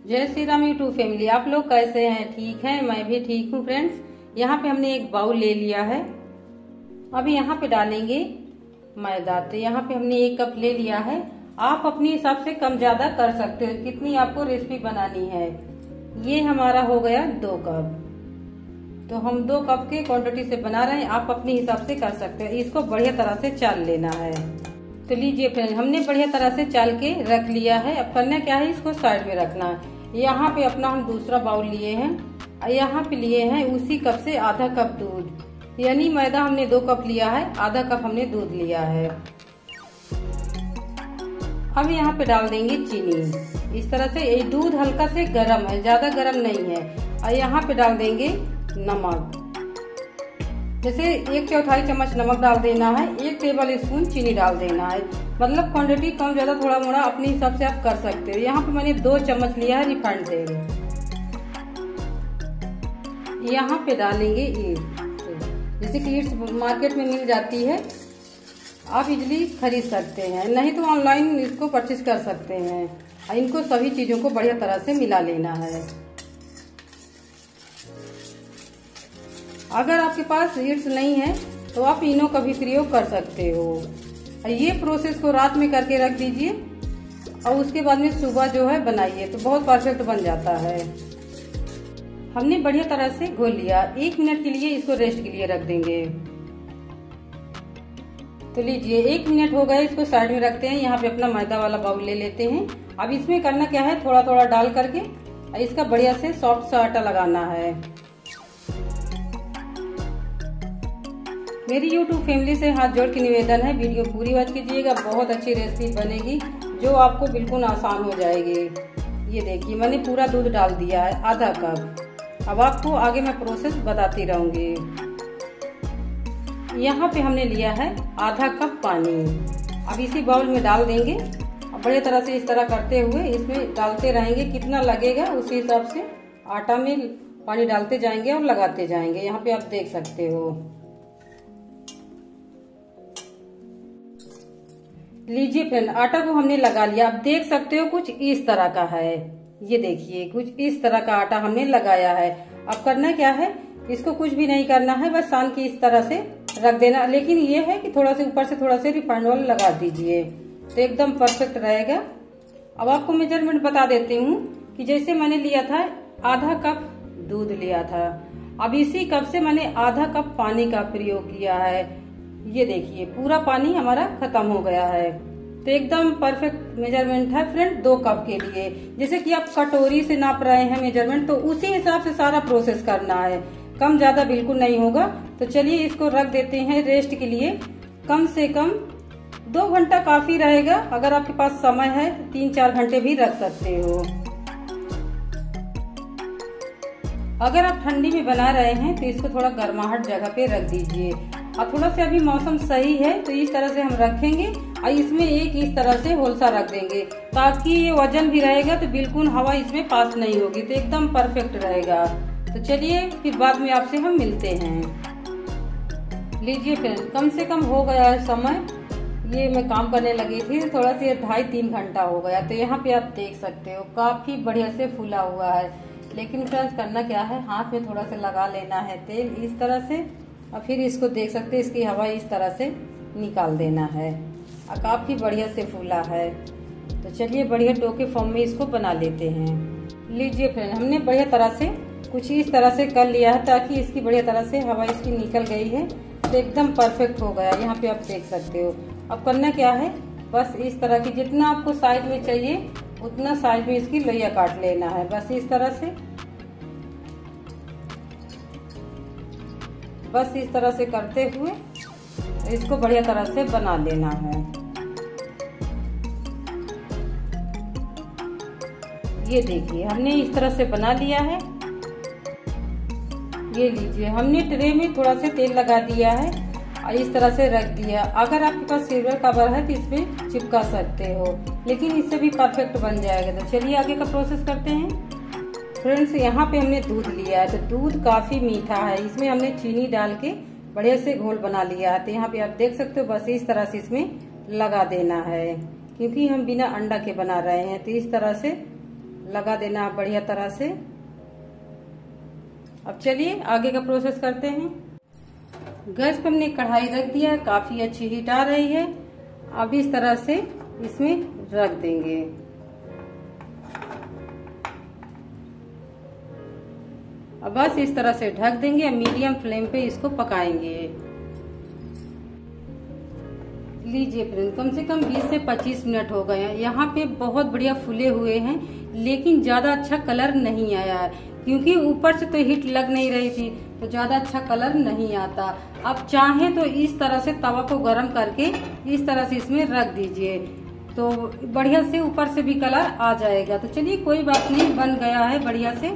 जय Shri Ram YouTube family. आप लोग कैसे हैं? ठीक हैं? मैं भी ठीक हूँ फ्रेंड्स। यहाँ पे हमने एक बाउल ले लिया है। अभी यहाँ पे डालेंगे मैदा। तो यहाँ पे हमने 1 कप ले लिया है। आप अपने हिसाब से कम ज्यादा कर सकते हो, कितनी आपको रेसिपी बनानी है। ये हमारा हो गया 2 कप। तो हम 2 कप के क्वांटिटी से बना रहे हैं, आप अपने हिसाब से कर सकते हो। इसको बढ़िया तरह से चाल लेना है। तो लीजिए फ्रेंड, हमने बढ़िया तरह से चाल के रख लिया है। अब करना क्या है, इसको साइड में रखना है। यहाँ पे अपना हम दूसरा बाउल लिए हैं। यहाँ पे लिए हैं उसी कप से आधा कप दूध, यानी मैदा हमने 2 कप लिया है, आधा कप हमने दूध लिया है। अब यहाँ पे डाल देंगे चीनी। इस तरह से ये दूध हल्का से गर्म है, ज्यादा गर्म नहीं है। और यहाँ पे डाल देंगे नमक, जैसे 1/4 चम्मच नमक डाल देना है। 1 टेबल स्पून चीनी डाल देना है। मतलब क्वांटिटी कम ज्यादा थोड़ा मोड़ा अपने हिसाब से आप कर सकते हो। यहाँ पे मैंने 2 चम्मच लिया है रिफाइंड तेल। यहाँ पे डालेंगे ईस्ट, जैसे कि ईस्ट मार्केट में मिल जाती है, आप इजीली खरीद सकते हैं, नहीं तो ऑनलाइन इसको परचेज कर सकते हैं। इनको सभी चीजों को बढ़िया तरह से मिला लेना है। अगर आपके पास ईस्ट नहीं है तो आप इनो का भी प्रयोग कर सकते हो। ये प्रोसेस को रात में करके रख दीजिए और उसके बाद में सुबह जो है बनाइए तो बहुत परफेक्ट बन जाता है। हमने बढ़िया तरह से घोल लिया। 1 मिनट के लिए इसको रेस्ट के लिए रख देंगे। तो लीजिए 1 मिनट हो गए, इसको साइड में रखते हैं। यहाँ पे अपना मैदा वाला बाउल ले लेते हैं। अब इसमें करना क्या है, थोड़ा थोड़ा डाल करके इसका बढ़िया से सॉफ्ट सा आटा लगाना है। मेरी YouTube फैमिली से हाथ जोड़ के निवेदन है, वीडियो पूरी वॉच कीजिएगा। बहुत अच्छी रेसिपी बनेगी जो आपको बिल्कुल आसान हो जाएगी। ये देखिए मैंने पूरा दूध डाल दिया है, आधा कप। अब आपको आगे मैं प्रोसेस बताती रहूंगी। यहाँ पे हमने लिया है आधा कप पानी। अब इसी बाउल में डाल देंगे। अब बढ़िया तरह से इस तरह करते हुए इसमें डालते रहेंगे, कितना लगेगा उसी हिसाब से आटा में पानी डालते जाएंगे और लगाते जाएंगे। यहाँ पे आप देख सकते हो। लीजिए फ्रेंड, आटा को हमने लगा लिया। आप देख सकते हो कुछ इस तरह का है। ये देखिए कुछ इस तरह का आटा हमने लगाया है। अब करना क्या है, इसको कुछ भी नहीं करना है, बस सान की इस तरह से रख देना। लेकिन ये है कि थोड़ा से ऊपर से थोड़ा से रिफाइंड ऑयल लगा दीजिए तो एकदम परफेक्ट रहेगा। अब आपको मेजरमेंट बता देती हूँ कि जैसे मैंने लिया था आधा कप दूध लिया था, अब इसी कप से मैंने आधा कप पानी का प्रयोग किया है। ये देखिए पूरा पानी हमारा खत्म हो गया है। तो एकदम परफेक्ट मेजरमेंट है फ्रेंड 2 कप के लिए। जैसे कि आप कटोरी से नाप रहे हैं मेजरमेंट, तो उसी हिसाब से सारा प्रोसेस करना है, कम ज्यादा बिल्कुल नहीं होगा। तो चलिए इसको रख देते हैं रेस्ट के लिए। कम से कम 2 घंटा काफी रहेगा। अगर आपके पास समय है 3-4 घंटे भी रख सकते हो। अगर आप ठंडी में बना रहे हैं तो इसको थोड़ा गर्माहट जगह पे रख दीजिए। और थोड़ा सा अभी मौसम सही है तो इस तरह से हम रखेंगे और इसमें एक इस तरह से होलसा रख देंगे, ताकि ये वजन भी रहेगा तो बिल्कुल हवा इसमें पास नहीं होगी, तो एकदम परफेक्ट रहेगा। तो चलिए फिर बाद में आपसे हम मिलते हैं। लीजिए फ्रेंड, कम से कम हो गया है समय। ये मैं काम करने लगी थी, थोड़ा सा 2.5-3 घंटा हो गया। तो यहाँ पे आप देख सकते हो काफी बढ़िया से फूला हुआ है। लेकिन फ्रेंड्स करना क्या है, हाथ में थोड़ा सा लगा लेना है तेल इस तरह से, और फिर इसको देख सकते हैं इसकी हवा इस तरह से निकाल देना है। और काफी बढ़िया से फूला है। तो चलिए बढ़िया डो के फॉर्म में इसको बना लेते हैं। लीजिए फ्रेंड, हमने बढ़िया तरह से कुछ इस तरह से कर लिया है, ताकि इसकी बढ़िया तरह से हवा इसकी निकल गई है। तो एकदम परफेक्ट हो गया। यहाँ पे आप देख सकते हो। अब करना क्या है, बस इस तरह की जितना आपको साइज में चाहिए उतना साइज में इसकी लोइया काट लेना है। बस इस तरह से, बस इस तरह से करते हुए इसको बढ़िया तरह से बना लेना है। ये देखिए हमने इस तरह से बना लिया है। ये लीजिए हमने ट्रे में थोड़ा सा तेल लगा दिया है और इस तरह से रख दिया। अगर आपके पास सिल्वर कवर है तो इसमें चिपका सकते हो, लेकिन इससे भी परफेक्ट बन जाएगा। तो चलिए आगे का प्रोसेस करते हैं। फ्रेंड्स, यहाँ पे हमने दूध लिया है, तो दूध काफी मीठा है। इसमें हमने चीनी डाल के बढ़िया से घोल बना लिया है। तो यहाँ पे आप देख सकते हो बस इस तरह से इसमें लगा देना है, क्योंकि हम बिना अंडा के बना रहे हैं। तो इस तरह से लगा देना आप बढ़िया तरह से। अब चलिए आगे का प्रोसेस करते हैं। गैस पे हमने कढ़ाई रख दिया है, काफी अच्छी हीट आ रही है। अब इस तरह से इसमें रख देंगे। अब बस इस तरह से ढक देंगे, मीडियम फ्लेम पे इसको पकाएंगे। लीजिए फ्रेंड, कम से कम 20 से 25 मिनट हो गए हैं। यहाँ पे बहुत बढ़िया फूले हुए हैं, लेकिन ज्यादा अच्छा कलर नहीं आया है, क्योंकि ऊपर से तो हीट लग नहीं रही थी, तो ज्यादा अच्छा कलर नहीं आता। आप चाहें तो इस तरह से तवा को गर्म करके इस तरह से इसमें रख दीजिए, तो बढ़िया से ऊपर से भी कलर आ जाएगा। तो चलिए कोई बात नहीं, बन गया है बढ़िया से।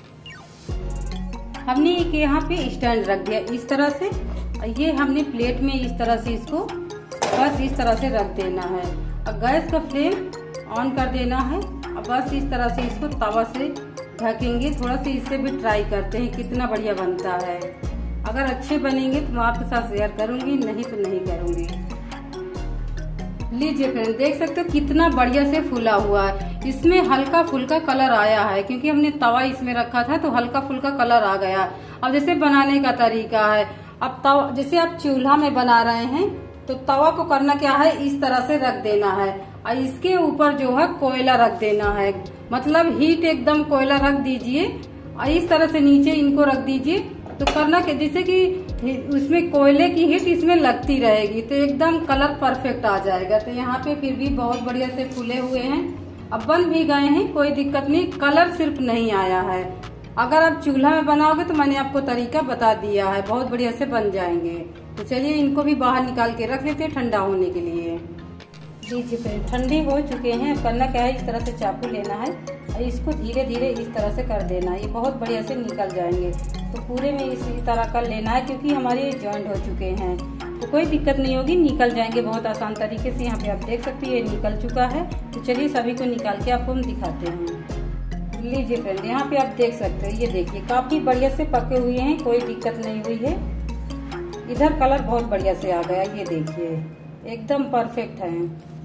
हमने एक यहाँ पे स्टैंड रख दिया इस तरह से। ये हमने प्लेट में इस तरह से इसको बस इस तरह से रख देना है। अब गैस का फ्लेम ऑन कर देना है। अब बस इस तरह से इसको तवा से ढकेंगे। थोड़ा सा इससे भी ट्राई करते हैं कितना बढ़िया बनता है। अगर अच्छे बनेंगे तो मैं आपके साथ शेयर करूंगी, नहीं तो नहीं करूंगी। लीजिए फ्रेंड, देख सकते हो कितना बढ़िया से फूला हुआ है। इसमें हल्का फुल्का कलर आया है, क्योंकि हमने तवा इसमें रखा था तो हल्का फुल्का कलर आ गया। अब जैसे बनाने का तरीका है, अब तवा जैसे आप चूल्हा में बना रहे हैं तो तवा को करना क्या है, इस तरह से रख देना है और इसके ऊपर जो है कोयला रख देना है। मतलब हीट एकदम कोयला रख दीजिए और इस तरह से नीचे इनको रख दीजिए। तो करना कि जैसे कि उसमें कोयले की हीट इसमें लगती रहेगी, तो एकदम कलर परफेक्ट आ जाएगा। तो यहाँ पे फिर भी बहुत बढ़िया से फूले हुए हैं। अब बन भी गए हैं, कोई दिक्कत नहीं, कलर सिर्फ नहीं आया है। अगर आप चूल्हा में बनाओगे तो मैंने आपको तरीका बता दिया है, बहुत बढ़िया से बन जाएंगे। तो चलिए इनको भी बाहर निकाल के रख लेते हैं ठंडा होने के लिए। लीजिए फिर ठंडे हो चुके हैं। करना क्या है, इस तरह से चाकू लेना है और इसको धीरे धीरे इस तरह से कर देना है। ये बहुत बढ़िया से निकल जाएंगे। तो पूरे में इसी तरह कर लेना है, क्योंकि हमारे जॉइंट हो चुके हैं तो कोई दिक्कत नहीं होगी, निकल जाएंगे बहुत आसान तरीके से। यहाँ पे आप देख सकते हैं ये निकल चुका है। तो चलिए सभी को निकाल के आपको हम दिखाते हैं। लीजिए फ्रेंड, यहाँ पे आप देख सकते हो, ये देखिए काफी बढ़िया से पके हुए हैं, कोई दिक्कत नहीं हुई है। इधर कलर बहुत बढ़िया से आ गया, ये देखिए एकदम परफेक्ट है।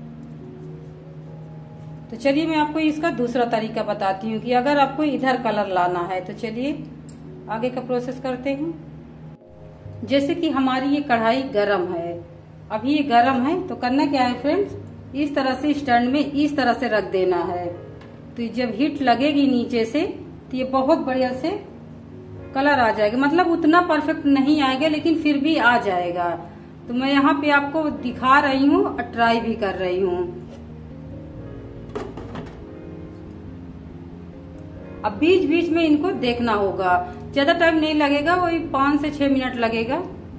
तो चलिए मैं आपको इसका दूसरा तरीका बताती हूँ कि अगर आपको इधर कलर लाना है तो चलिए आगे का प्रोसेस करते हैं। जैसे कि हमारी ये कढ़ाई गरम है, अभी ये गरम है, तो करना क्या है फ्रेंड्स, इस तरह से स्टैंड में इस तरह से रख देना है। तो जब हीट लगेगी नीचे से तो ये बहुत बढ़िया से कलर आ जाएगा। मतलब उतना परफेक्ट नहीं आएगा, लेकिन फिर भी आ जाएगा। तो मैं यहाँ पे आपको दिखा रही हूँ और ट्राई भी कर रही हूँ। अब बीच बीच में इनको देखना होगा, ज्यादा टाइम नहीं लगेगा, वही 5 से 6 मिनट लगेगा।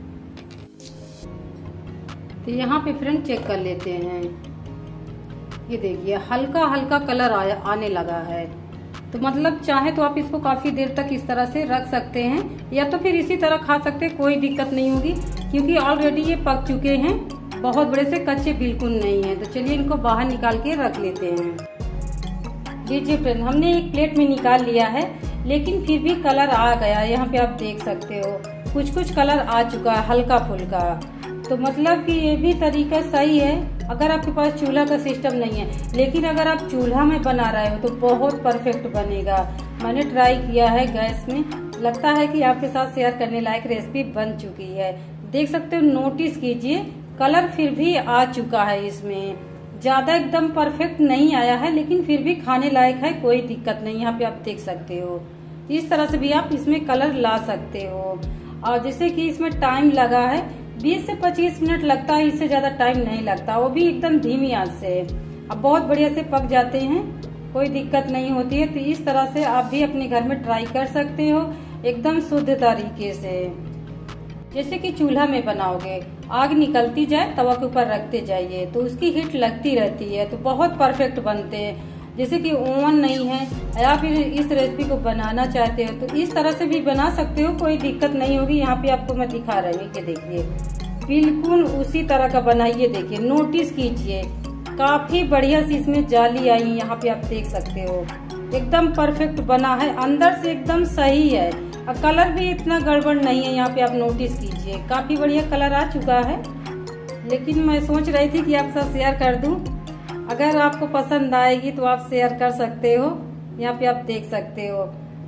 तो यहाँ पे फ्रेंड चेक कर लेते हैं। ये देखिए हल्का हल्का कलर आने लगा है। तो मतलब चाहे तो आप इसको काफी देर तक इस तरह से रख सकते हैं, या तो फिर इसी तरह खा सकते हैं, कोई दिक्कत नहीं होगी, क्योंकि ऑलरेडी ये पक चुके हैं, बहुत बड़े से कच्चे बिल्कुल नहीं है। तो चलिए इनको बाहर निकाल के रख लेते हैं। लीजिए फ्रेंड, हमने एक प्लेट में निकाल लिया है, लेकिन फिर भी कलर आ गया। यहाँ पे आप देख सकते हो कुछ कुछ कलर आ चुका है हल्का फुल्का। तो मतलब कि ये भी तरीका सही है अगर आपके पास चूल्हा का सिस्टम नहीं है। लेकिन अगर आप चूल्हा में बना रहे हो तो बहुत परफेक्ट बनेगा। मैंने ट्राई किया है गैस में, लगता है कि आपके साथ शेयर करने लायक रेसिपी बन चुकी है। देख सकते हो, नोटिस कीजिए कलर फिर भी आ चुका है। इसमें ज्यादा एकदम परफेक्ट नहीं आया है, लेकिन फिर भी खाने लायक है, कोई दिक्कत नहीं। यहाँ पे आप देख सकते हो, इस तरह से भी आप इसमें कलर ला सकते हो। और जैसे कि इसमें टाइम लगा है 20 से 25 मिनट लगता है, इससे ज्यादा टाइम नहीं लगता, वो भी एकदम धीमी आंच से। अब बहुत बढ़िया से पक जाते हैं, कोई दिक्कत नहीं होती है। तो इस तरह से आप भी अपने घर में ट्राई कर सकते हो एकदम शुद्ध तरीके से। जैसे कि चूल्हा में बनाओगे, आग निकलती जाए, तवा के ऊपर रखते जाइए तो उसकी हीट लगती रहती है, तो बहुत परफेक्ट बनते हैं। जैसे कि ओवन नहीं है या फिर इस रेसिपी को बनाना चाहते हो तो इस तरह से भी बना सकते हो, कोई दिक्कत नहीं होगी। यहाँ पे आपको मैं दिखा रही हूँ कि देखिए बिल्कुल उसी तरह का बनाइए। देखिए नोटिस कीजिए, काफी बढ़िया सी इसमें जाली आई है, यहाँ पे आप देख सकते हो एकदम परफेक्ट बना है, अंदर से एकदम सही है। और कलर भी इतना गड़बड़ नहीं है, यहाँ पे आप नोटिस कीजिए काफी बढ़िया कलर आ चुका है। लेकिन मैं सोच रही थी कि आपके साथ शेयर कर दूं, अगर आपको पसंद आएगी तो आप शेयर कर सकते हो, यहाँ पे आप देख सकते हो।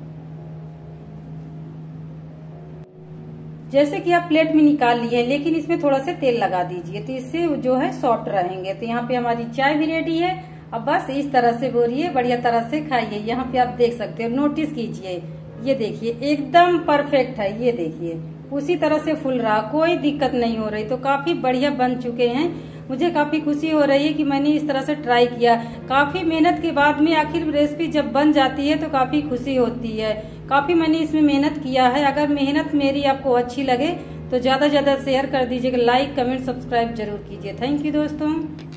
जैसे कि आप प्लेट में निकाल लिए, लेकिन इसमें थोड़ा सा तेल लगा दीजिए तो इससे जो है सॉफ्ट रहेंगे। तो यहाँ पे हमारी चाय भी रेडी है। अब बस इस तरह से बोलिए, बढ़िया तरह से खाइए। यहाँ पे आप देख सकते हो, नोटिस कीजिए, ये देखिए एकदम परफेक्ट है। ये देखिए उसी तरह से फूल रहा, कोई दिक्कत नहीं हो रही। तो काफी बढ़िया बन चुके हैं। मुझे काफी खुशी हो रही है कि मैंने इस तरह से ट्राई किया। काफी मेहनत के बाद में आखिर रेसिपी जब बन जाती है तो काफी खुशी होती है। काफी मैंने इसमें मेहनत किया है। अगर मेहनत मेरी आपको अच्छी लगे तो ज्यादा शेयर कर दीजिएगा, लाइक कमेंट सब्सक्राइब जरूर कीजिए। थैंक यू दोस्तों।